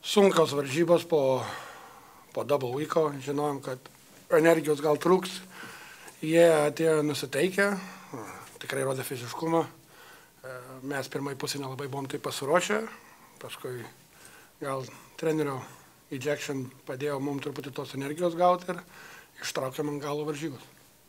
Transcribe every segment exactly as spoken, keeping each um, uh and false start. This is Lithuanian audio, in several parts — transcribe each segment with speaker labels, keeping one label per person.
Speaker 1: sunkios varžybos po, po double weeko, žinojom, kad energijos gal trūks. Jie atėjo nusiteikę, tikrai rodė fiziškumą. Mes pirmai pusė nelabai buvom taip pasiruošę, paskui gal trenerio ejection padėjo mums truputį tos energijos gauti ir ištraukėm ant galo varžybos.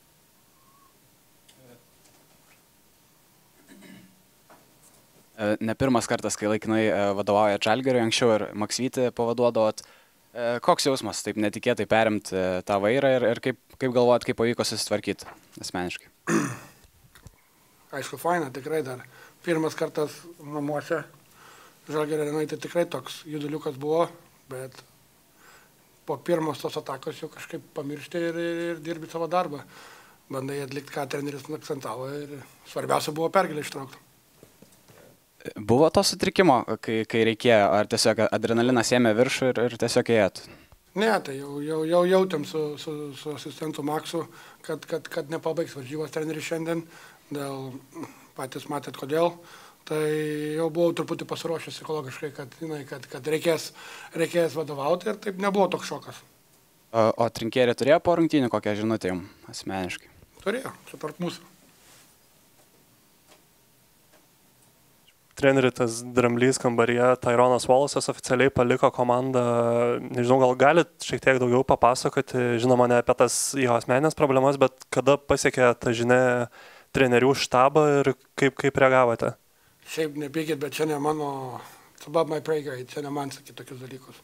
Speaker 2: Ne pirmas kartas, kai laikinai vadovauja Žalgiriui, anksčiau ir Maksvytį pavaduodavot. Koks jausmas taip netikėtai perimti tą vairą ir, ir kaip, kaip galvojat, kaip pavyko susitvarkyti asmeniškai?
Speaker 1: Aišku, faina, tikrai dar pirmas kartas namuose Žalgirio arenoj, tai tikrai toks juduliukas buvo, bet po pirmos tos atakos jau kažkaip pamiršti ir, ir, ir dirbi savo darbą. Bandai atlikti, ką treneris akcentavo ir svarbiausia buvo pergalę ištraukti.
Speaker 2: Buvo to sutrikimo, kai, kai reikėjo, ar tiesiog adrenalinas ėmė viršų ir, ir tiesiog ėjot?
Speaker 1: Ne, tai jau, jau, jau jautėm su, su, su asistentu Maksu, kad, kad, kad nepabaigs varžybos treneris šiandien, dėl patys matėt kodėl. Tai jau buvau truputį pasiruošęs psichologiškai, kad, žinai, kad, kad reikės, reikės vadovauti ir taip nebuvo toks šokas.
Speaker 2: O, o trinkierė turėjo po rungtynių kokią žinutę jums asmeniškai?
Speaker 1: Turėjo, čia tarp mūsų.
Speaker 3: Treneritas Dramblys kambaryje, Tyronas Wallace'as oficialiai paliko komandą. Nežinau, gal galit šiek tiek daugiau papasakoti, žinoma, ne apie tas jo asmeninės problemas, bet kada pasiekė ta žinia trenerių štabą ir kaip, kaip reagavote?
Speaker 1: Šiaip nepykit, bet čia ne mano, it's above my pay grade, čia ne man sakyti tokius dalykus.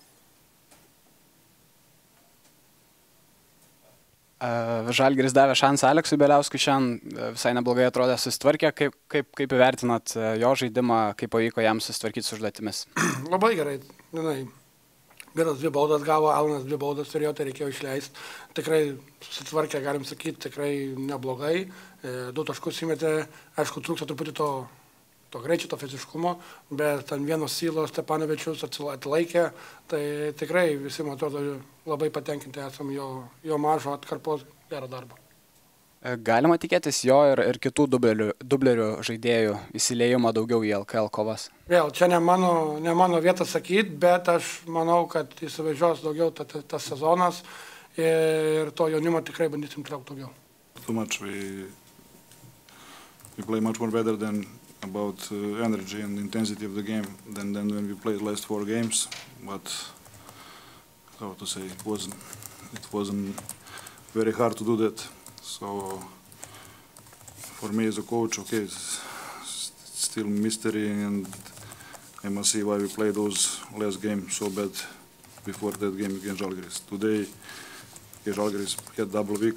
Speaker 2: Žalgiris davė šansą Aleksui Bieliauskui, šiandien visai neblogai atrodė, susitvarkė. Kaip, kaip, kaip įvertinat jo žaidimą, kaip pavyko jam susitvarkyti su užduotimis?
Speaker 1: Labai gerai. Vienas dvi baudas gavo, Alanas dvi baudas turėjo, tai reikėjo išleisti. Tikrai susitvarkė, galim sakyti, tikrai neblogai. Du taškus įmetė, aišku, trūksta truputį to, to greičio, to fiziškumo, bet ant vienos Sylos Stepanovičius atlaikė, tai tikrai visi, man atrodo, labai patenkinti esam jo, jo mažo atkarpos gerą darbą.
Speaker 2: Galima tikėtis jo ir, ir kitų dublerių, dublerių žaidėjų įsileijimo daugiau į L K L kovas?
Speaker 1: Vėl, čia ne mano, ne mano vieta sakyti, bet aš manau, kad įsivežios daugiau ta, ta, tas sezonas ir to jaunimo tikrai bandysim traukti daugiau.
Speaker 4: Too much. We, we play much more better than about uh, energy and intensity of the game than, than when we played last four games. But how to say, it wasn't, it wasn't very hard to do that. So for me as a coach, okay, it's, it's still mystery, and I must see why we played those last games so bad before that game against Žalgiris. Today, Žalgiris had double week.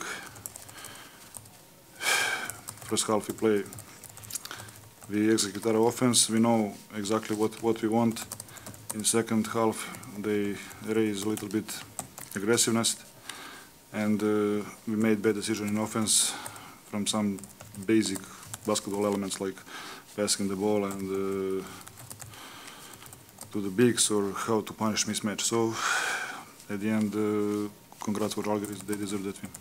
Speaker 4: First half we play, we execute our offense, we know exactly what, what we want. In second half, they raise a little bit aggressiveness, and uh, we made bad decision in offense from some basic basketball elements like passing the ball and uh, to the bigs or how to punish mismatch. So at the end, uh, congrats for Žalgiris, they deserve that win.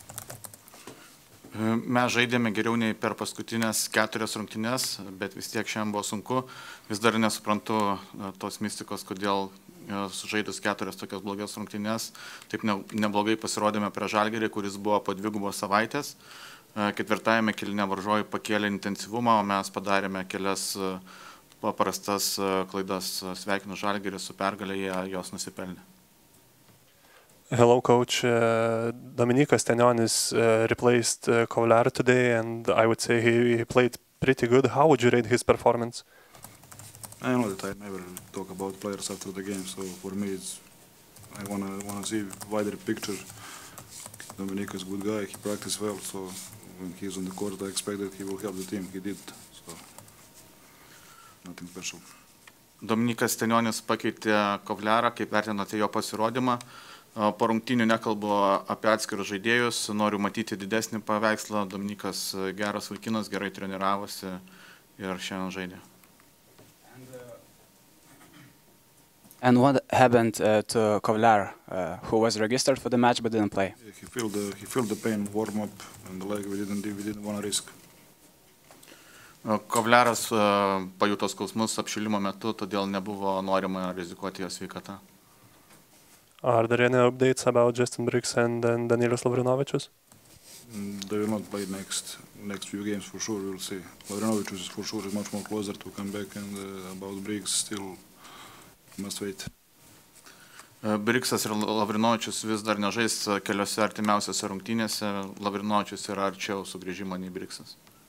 Speaker 5: Mes žaidėme geriau nei per paskutinės keturias rungtynes, bet vis tiek šiandien buvo sunku. Vis dar nesuprantu tos mistikos, kodėl sužaidus keturias tokias blogias rungtynes. Taip neblogai pasirodėme prie Žalgirį, kuris buvo po dvigubos savaitės. Ketvirtajame kėlinyje varžovai pakėlė intensyvumą, o mes padarėme kelias paprastas klaidas. Sveikinu Žalgirį su pergalė, jie jos nusipelnė.
Speaker 3: Hello, coach. Uh, Dominykas Stanionis uh, replaced uh, Kovlar today, and I would say he, he played pretty good. How would you rate his performance?
Speaker 4: I know that I never talk about players after the game, so for me, it's I wanna wanna see wider picture. Dominyka is a good guy. He practiced well, so when he's on the court, I expect that he will help the team. He did, so nothing special.
Speaker 5: Dominykas Stanionis pakeitė Kovlarą, kaip vertinate jo pasirodymą. Po rungtynių nekalbu apie atskirus žaidėjus, noriu matyti didesnį paveikslą. Dominikas geras vaikinas, gerai treniravosi ir šiandien žaidė.
Speaker 2: And, uh, and what happened uh, to Kovlar, uh, who was registered for the match but didn't play?
Speaker 4: He felt the he felt the pain warm up and the leg. We didn't we didn't want to risk.
Speaker 5: Kovliaras pajuto skausmus apšilimo metu, todėl nebuvo norima rizikuoti jo sveikatą.
Speaker 3: Are there any updates about Justin Briggs and, and Danielius Lavrinovičius?
Speaker 4: They will not play next next few games for sure. We'll see. Lavrinovičius is for sure is much more closer to come back, and uh, about Briggs still must wait.
Speaker 5: Brigsas ir Lavrinovičius vis dar nežais keliose artimiausiose rungtynėse. Lavrinovičius yra arčiau sugrįžimo nei Brigsas.